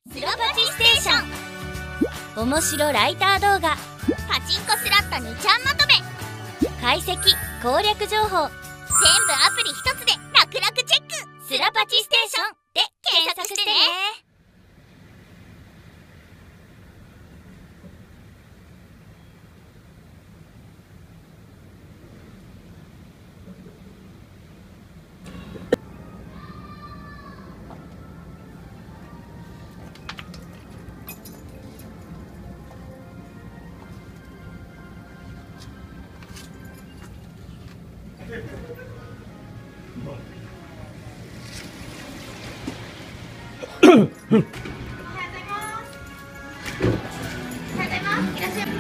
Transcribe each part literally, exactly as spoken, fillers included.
スラパチステーション。面白ライター動画、パチンコスラットにちゃんまとめ、解析攻略情報、全部アプリ一つで楽々チェック。スラパチステーションで検索してね。 おはようございます。おはようございます。いらっしゃい。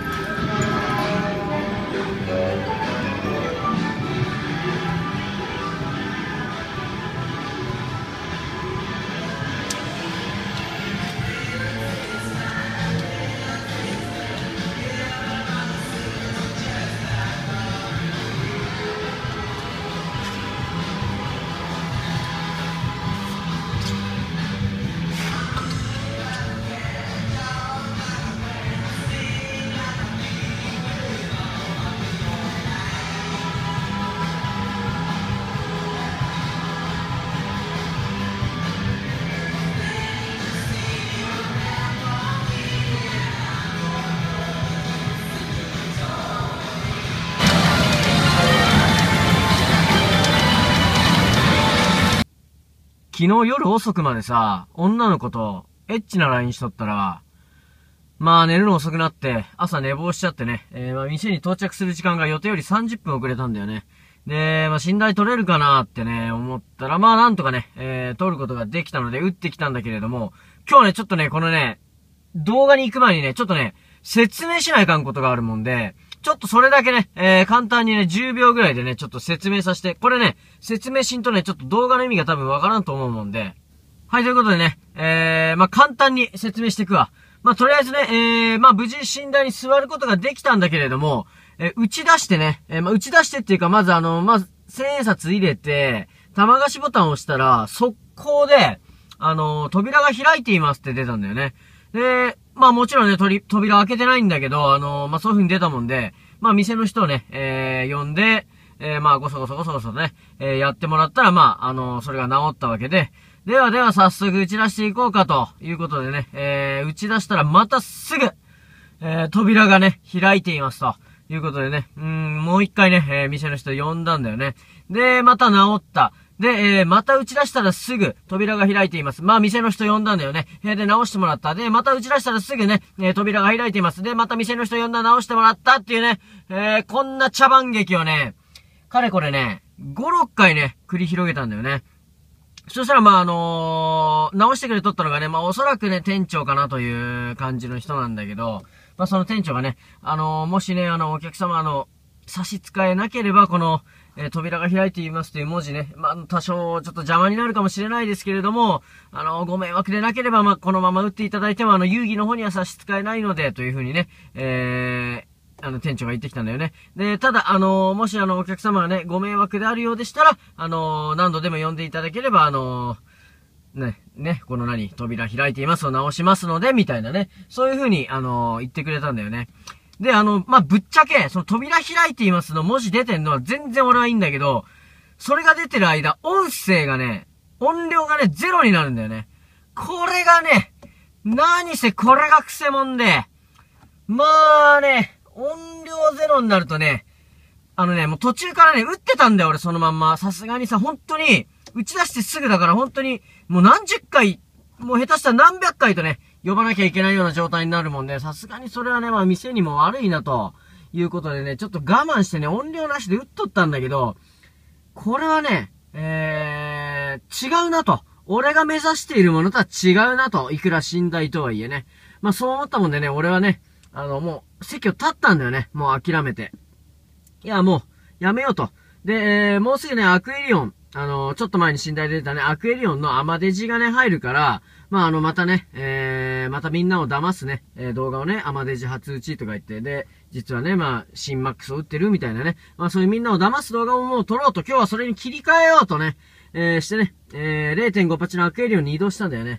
昨日夜遅くまでさ、女の子とエッチな ライン しとったら、まあ寝るの遅くなって、朝寝坊しちゃってね、えー、まあ店に到着する時間が予定よりさんじゅっぷん遅れたんだよね。で、まあ信頼取れるかなってね、思ったら、まあなんとかね、えー、取ることができたので打ってきたんだけれども、今日ね、ちょっとね、このね、動画に行く前にね、ちょっとね、説明しないかんことがあるもんで、ちょっとそれだけね、えー、簡単にね、じゅうびょうぐらいでね、ちょっと説明させて、これね、説明しんとね、ちょっと動画の意味が多分わからんと思うもんで、はい、ということでね、えー、まあ、簡単に説明していくわ。まあ、とりあえずね、えー、まあ、無事寝台に座ることができたんだけれども、えー、打ち出してね、えー、まあ、打ち出してっていうか、まずあの、まず、千円札入れて、玉貸しボタンを押したら、速攻で、あのー、扉が開いていますって出たんだよね。で、まあもちろんね、扉開けてないんだけど、あのー、まあそういう風に出たもんで、まあ店の人をね、えー、呼んで、えー、まあごそごそごそごそね、えー、やってもらったら、まあ、あのー、それが治ったわけで、ではでは早速打ち出していこうかということでね、えー、打ち出したらまたすぐ、えー、扉がね、開いていますということでね、うーん、もう一回ね、えー、店の人呼んだんだよね。で、また治った。で、えー、また打ち出したらすぐ扉が開いています。まあ、店の人呼んだんだよね。えー、で、直してもらった。で、また打ち出したらすぐね、えー、扉が開いています。で、また店の人呼んだ、直してもらったっていうね、えー、こんな茶番劇をね、かれこれね、ご、ろっかいね、繰り広げたんだよね。そしたら、まあ、あのー、直してくれとったのがね、まあ、おそらくね、店長かなという感じの人なんだけど、まあ、その店長がね、あのー、もしね、あの、お客様、あの、差し支えなければ、この、えー、扉が開いていますという文字ね。まあ、多少ちょっと邪魔になるかもしれないですけれども、あの、ご迷惑でなければ、まあ、このまま打っていただいても、あの、遊戯の方には差し支えないので、というふうにね、えー、あの、店長が言ってきたんだよね。で、ただ、あの、もしあの、お客様がね、ご迷惑であるようでしたら、あの、何度でも呼んでいただければ、あの、ね、ね、この何、扉開いていますを直しますので、みたいなね、そういうふうに、あの、言ってくれたんだよね。で、あの、まあ、ぶっちゃけ、その扉開いていますの文字出てんのは全然俺はいいんだけど、それが出てる間、音声がね、音量がね、ゼロになるんだよね。これがね、何せこれがクセもんで、まあね、音量ゼロになるとね、あのね、もう途中からね、打ってたんだよ俺そのまんま。さすがにさ、本当に、打ち出してすぐだから本当に、もう何十回、もう下手したら何百回とね、呼ばなきゃいけないような状態になるもんで、さすがにそれはね、まあ店にも悪いなということでね、ちょっと我慢してね、音量なしで打っとったんだけど、これはね、えー、違うなと。俺が目指しているものとは違うなと。いくら寝台とはいえね。まあそう思ったもんでね、俺はね、あのもう席を立ったんだよね。もう諦めて。いや、もう、やめようと。で、えー、もうすぐね、アクエリオン。あの、ちょっと前に寝台で出たね、アクエリオンのアマデジがね、入るから、まあ、あの、またね、えー、またみんなを騙すね、えー、動画をね、アマデジ初打ちとか言って、で、実はね、まあ、新マックスを打ってるみたいなね、まあ、そういうみんなを騙す動画をもう撮ろうと、今日はそれに切り替えようとね、えー、してね、えー、れいてんご パチのアクエリオンに移動したんだよね。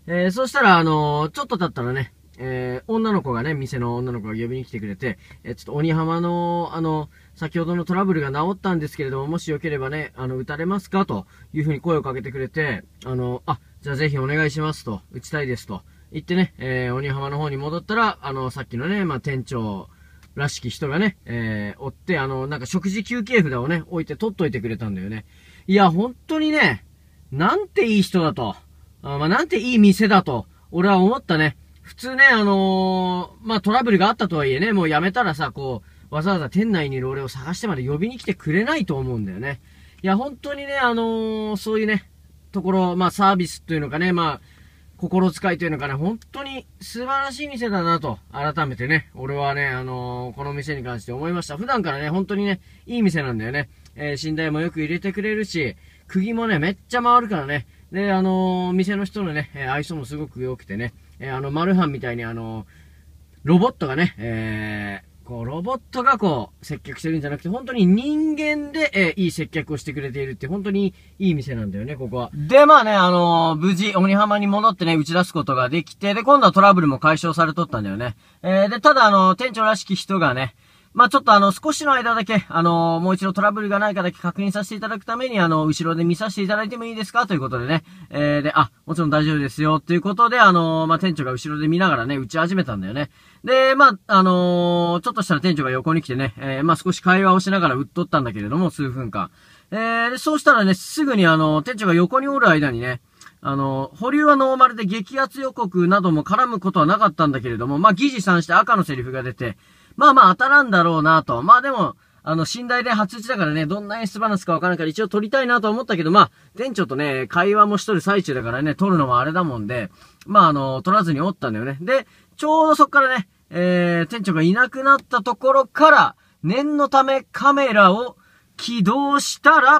えー、そしたら、あのー、ちょっと経ったらね、えー、女の子がね、店の女の子が呼びに来てくれて、えー、ちょっと鬼浜の、あの、先ほどのトラブルが治ったんですけれども、もしよければね、あの、打たれますかというふうに声をかけてくれて、あの、あ、じゃあぜひお願いしますと、打ちたいですと言ってね、えー、鬼浜の方に戻ったら、あの、さっきのね、まあ、店長らしき人がね、えー、追って、あの、なんか食事休憩札をね、置いて取っといてくれたんだよね。いや、本当にね、なんていい人だと。あまあ、なんていい店だと、俺は思ったね。普通ね、あのー、まあ、トラブルがあったとはいえね、もうやめたらさ、こう、わざわざ店内にいる俺を探してまで呼びに来てくれないと思うんだよね。いや、本当にね、あのー、そういうね、ところ、まあ、サービスというのかね、まあ、心遣いというのかね、本当に素晴らしい店だなと、改めてね、俺はね、あのー、この店に関して思いました。普段からね、本当にね、いい店なんだよね。えー、寝台もよく入れてくれるし、釘もね、めっちゃ回るからね。で、あのー、店の人のね、えー、愛想もすごく良くてね、えー、あの、マルハンみたいにあのー、ロボットがね、えー、こう、ロボットがこう、接客してるんじゃなくて、本当に人間で、えー、いい接客をしてくれているって、本当にいい店なんだよね、ここは。で、まあね、あのー、無事、鬼浜に戻ってね、打ち出すことができて、で、今度はトラブルも解消されとったんだよね。えー、で、ただあのー、店長らしき人がね、まあ、ちょっとあの、少しの間だけ、あのー、もう一度トラブルがないかだけ確認させていただくために、あの、後ろで見させていただいてもいいですかということでね。えー、で、あ、もちろん大丈夫ですよ、ということで、あのー、まあ、店長が後ろで見ながらね、打ち始めたんだよね。で、まあ、あのー、ちょっとしたら店長が横に来てね、えー、まあ、少し会話をしながら打っとったんだけれども、数分間。えー、で、そうしたらね、すぐにあの、店長が横におる間にね、あの、保留はノーマルで激アツ予告なども絡むことはなかったんだけれども、まあ、議事さんして赤のセリフが出て、まあまあ当たらんだろうなと。まあでも、あの、寝台で初打ちだからね、どんな演出話かわからんから一応撮りたいなと思ったけど、まあ、店長とね、会話もしとる最中だからね、撮るのもあれだもんで、まああの、撮らずにおったんだよね。で、ちょうどそっからね、えー、店長がいなくなったところから、念のためカメラを起動したら、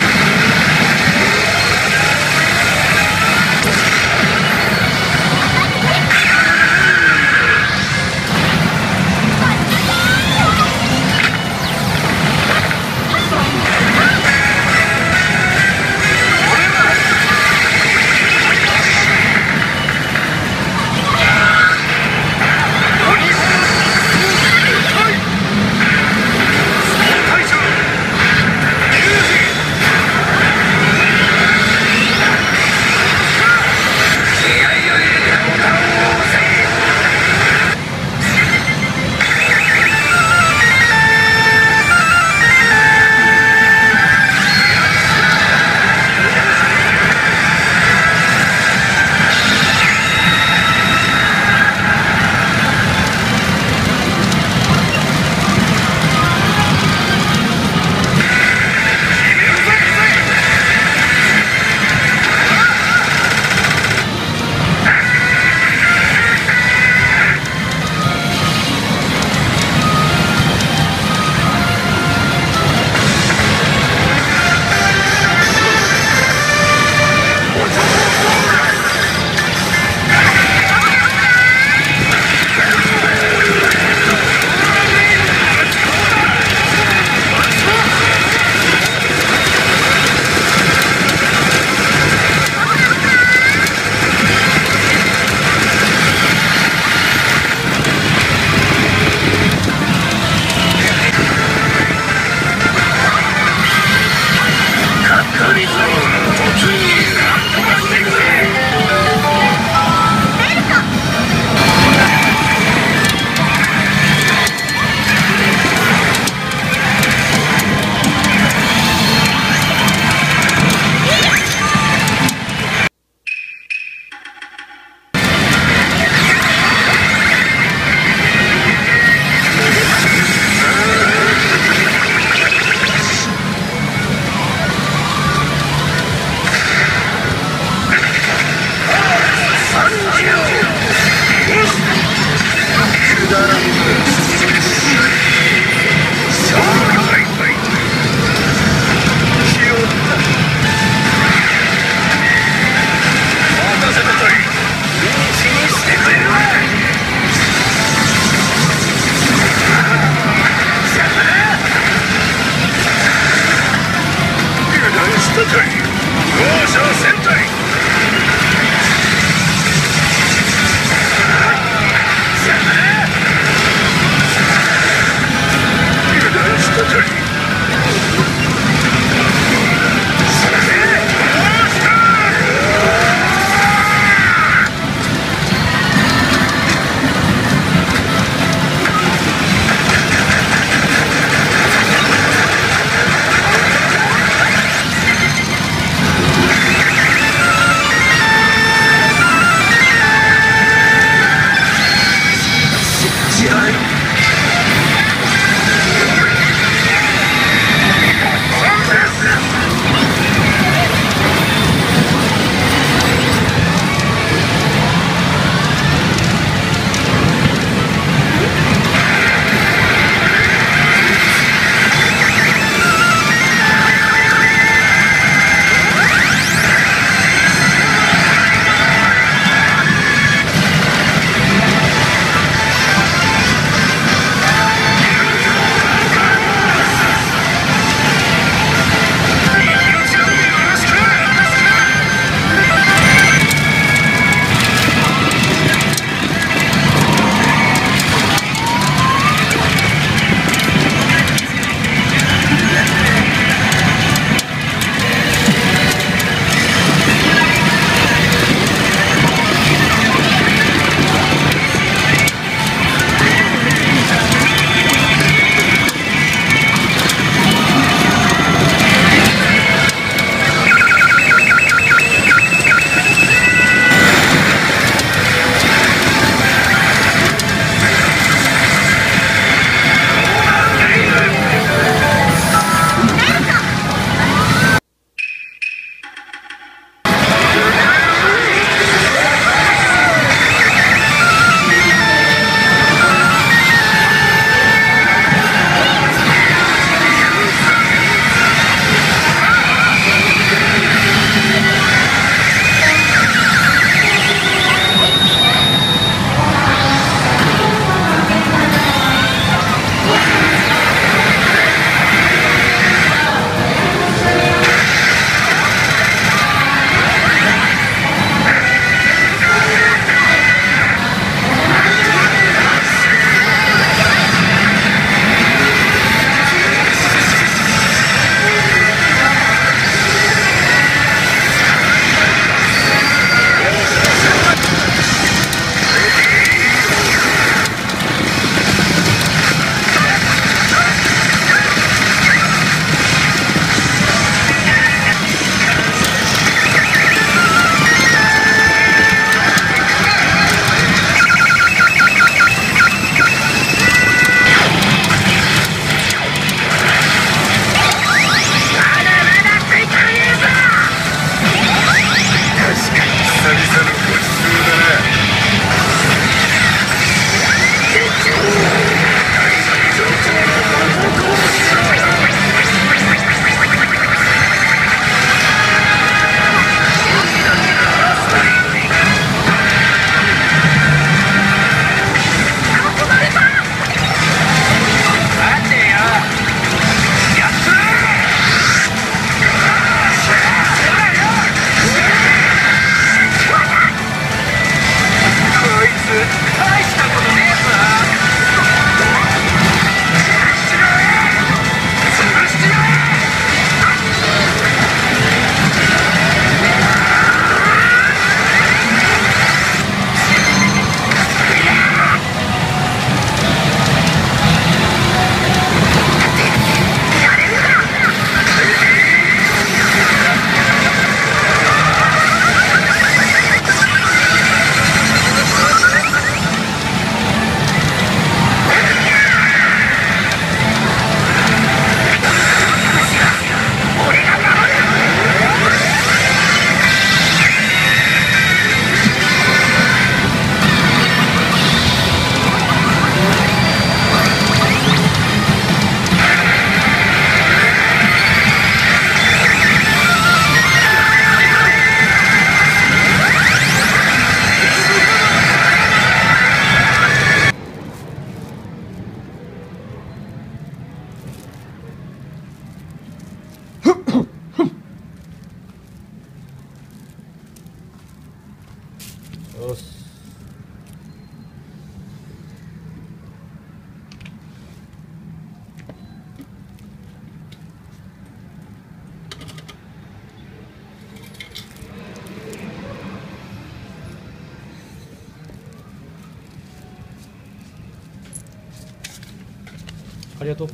りがとう。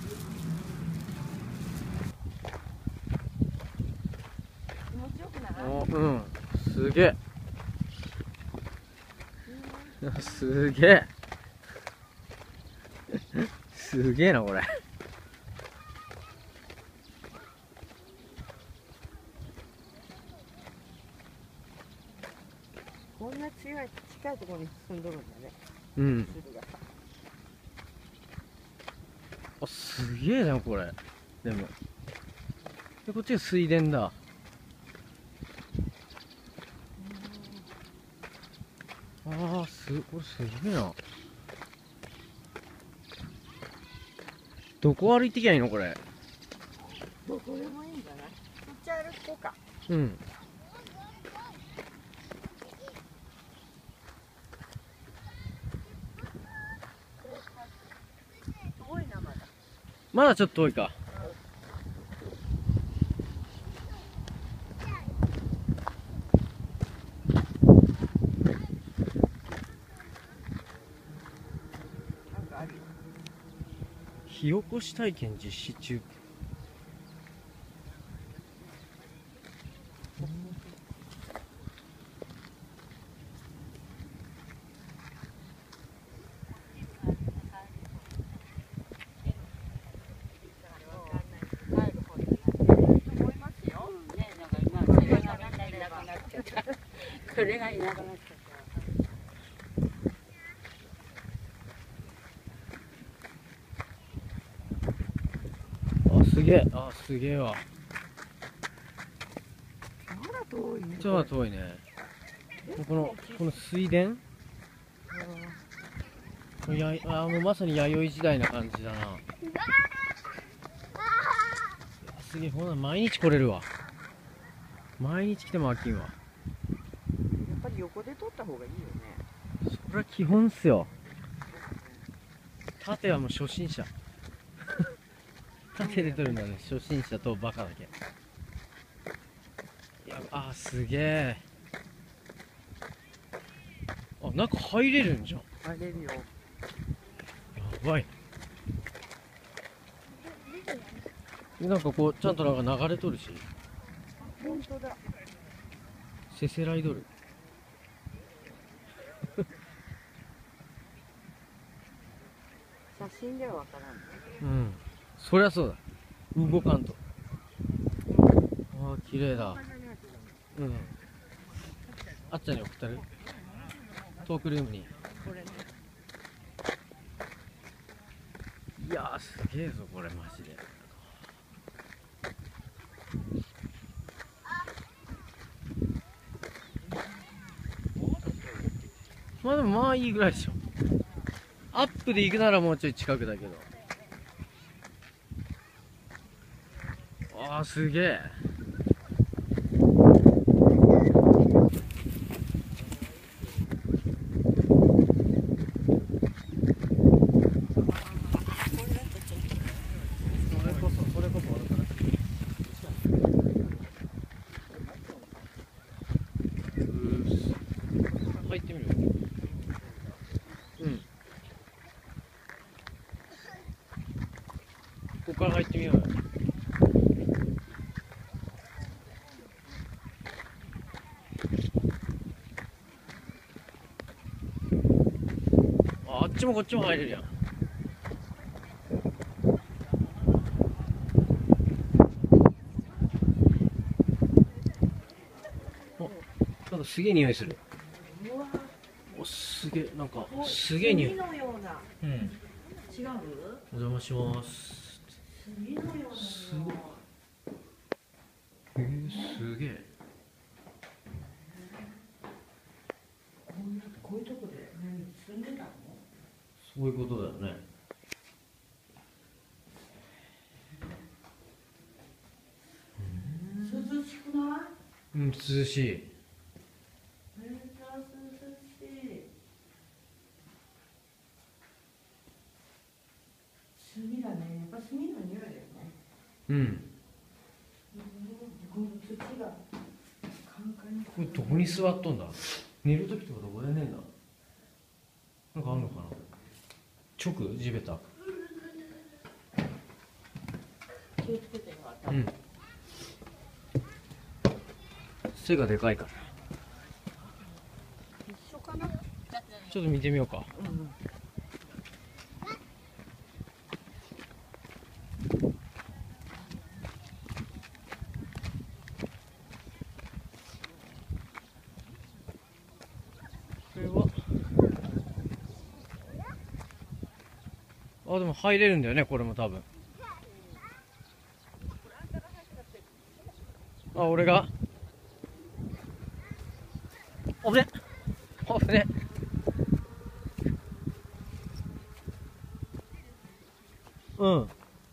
気持ちよくない？ お、うん、すげえ。すげえ。すげえなこれ。 こんな強い近いところに住んどるんだね。 うん。 鶴がさ。 あ、すげえなこれ。でも。でこっちが水田だ。ああ、す、これすげえな。どこ歩いてきゃいいのこれ。 どこでもいいんじゃない？こっち歩こうか。 うん。 遠いなまだ。 まだちょっと遠いか。 なんかあるよ。 火起こし体験実施中。 これがいなくなっちゃった。 あ、すげえ。あ、すげえわ。 まだ遠いね。 ちょっと遠いね。この、この水田。や、あ、もうまさに弥生時代な感じだな。すげえ、ほんな毎日来れるわ。毎日来ても飽きんわ。 やっぱり横で撮った方がいいよね。 それは基本っすよ。縦はもう初心者。縦で撮るのはね、初心者とバカだけ。いや、あ、すげえ。あ、中入れるんじゃん。 入れるよ。 やばい。なんかこう、ちゃんとなんか流れとるし。 本当だ。 せせらいどる。 写真ではわからんね。 うん。そりゃそうだ。動かんと。ああ、綺麗だ。うん。あっちゃんに送ったるトークルームに。 これね。 いやー、すげえぞ、これ、マジで。まあでもまあいいぐらいでしょ。アップで行くならもうちょい近くだけど。ああ、すげえ。それこそ、それこそあるから。うーす。入ってみる？うん。ここから入ってみようよ。あ、あっちもこっちも入れるやん。お、なんかすげえ匂いする。お、すげえ、なんかすげえ匂い。 炭のような。 うん。 違う？ お邪魔します。 炭のような。 すごい。えー、すげえ。 こういうこういうとこで何住んでたの？ そういうことだよね。 涼しくない？ うん、涼しい。 めっちゃ涼しい。炭だね。やっぱ炭の匂いだよね。 うん。 この土がカンカンに。 これどこに座っとんだ。寝るときとかどこで寝んだ。なんかあんのかな。直地べた。 気をつけてよ、頭。 うん。背がでかいから。 一緒かな。 ちょっと見てみようか。 うん。 これは。あ、でも入れるんだよね、これも多分。あ、俺が。あぶね。あぶね。うん。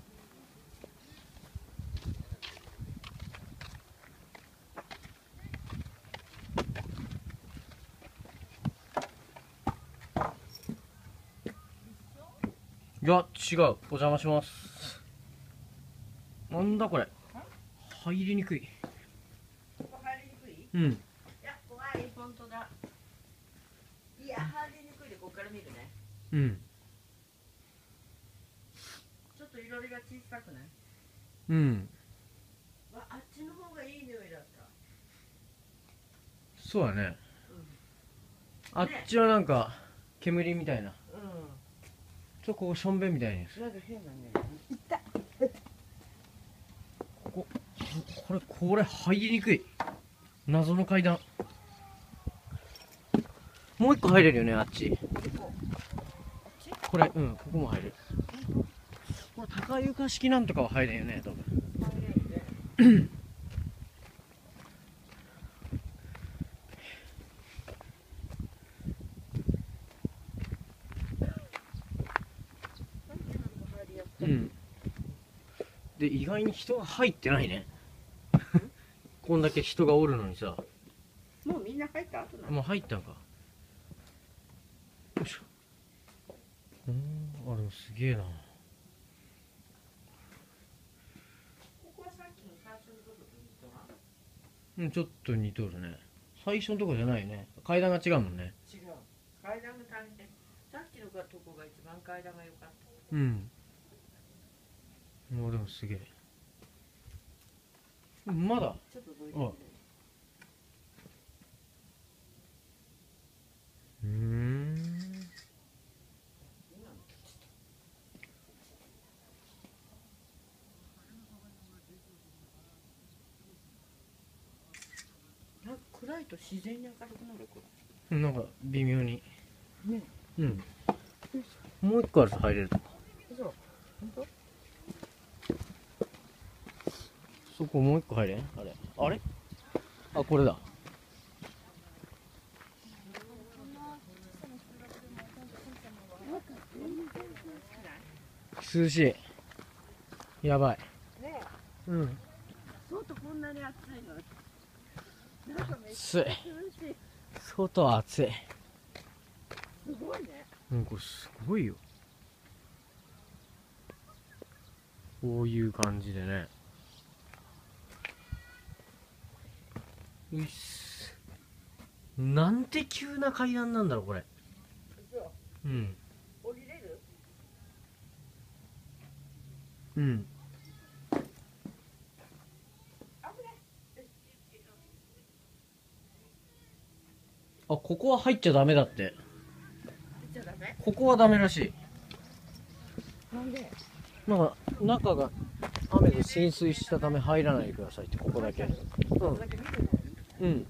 いや、違う。お邪魔します。なんだこれ。入りにくい。 ここ入りにくい？ うん。 いや、怖い、本当だ。いや、入りにくいで、ここから見るね。 うん。 ちょっといろりが小さくない？ うん。 わ、あっちの方がいい匂いだった。 そうだね。 うん、 あっちはなんか、煙みたいな。 うちょっとここしょんべんみたいに。 ん。なんか変なね。いった。 ここ、これ、これ入りにくい。謎の階段。もう一個入れるよね、あっち。これ、うん、ここも入れる。これ、高床式なんとかは入れんよね、多分。 入れるね。 うん。で、意外に人が入ってないね。こんだけ人がおるのにさ。 もうみんな入った後なの？ もう入ったんか。よいしょ。うーん、あ、でもすげえな。 ここはさっきの最初のとこと似とらん？ うん、ちょっと似とるね。最初のとこじゃないよね。階段が違うもんね。 違う。階段が大変。さっきのとこが一番階段が良かった。 うん。もうでもすげえ。まだ。 ちょっとどいてみて。 うーん。 なんか暗いと自然に明るくなるこれ。 なんか微妙に。 ね。 うん。もう一個あると入れるとか。 そう。本当？ そこもう一個入れん？あれあれあ、これだ。涼しい。やばい。 ねえ。 うん。 外こんなに暑いの。なんかめっ暑い。 ちゃ涼しい。 外は暑い。 すごいね。 うん、これすごいよ。こういう感じでね。よいっす。なんて急な階段なんだろう、これ。 そう。 うん。 降りれる？ うん。あ、ここは入っちゃダメだって。 入っちゃダメ？ ここはダメらしい。 なんで？ なんか、中が雨で浸水したため入らないでくださいって、ここだけ。 ここだけ見るの？ うん。うん。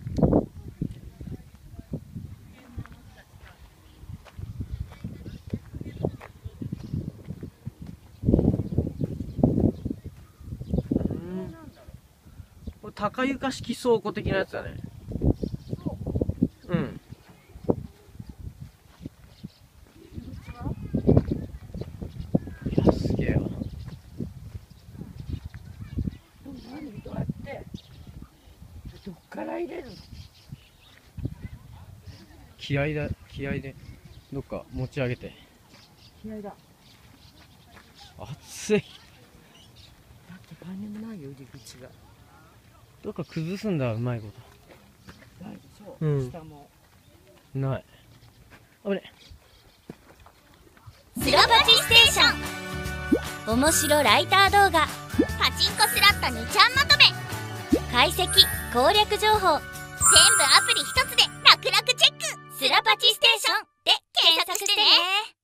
これ高床式倉庫的なやつだね。うん。いや、すげえわ。 何どうやってどっから入れるの？ 気合だ、気合でどっか持ち上げて。 気合だ。 熱い。 だって何にもないよ、入り口が。 どっか崩すんだ、うまいこないでしょ、 うん下も。 と。ない。あぶね。 スロバチステーション面白ライター動画パチンコスラットにちゃんまとめ、解析攻略情報、全部アプリ一つで楽々チェック。スラパチステーションで検索してね。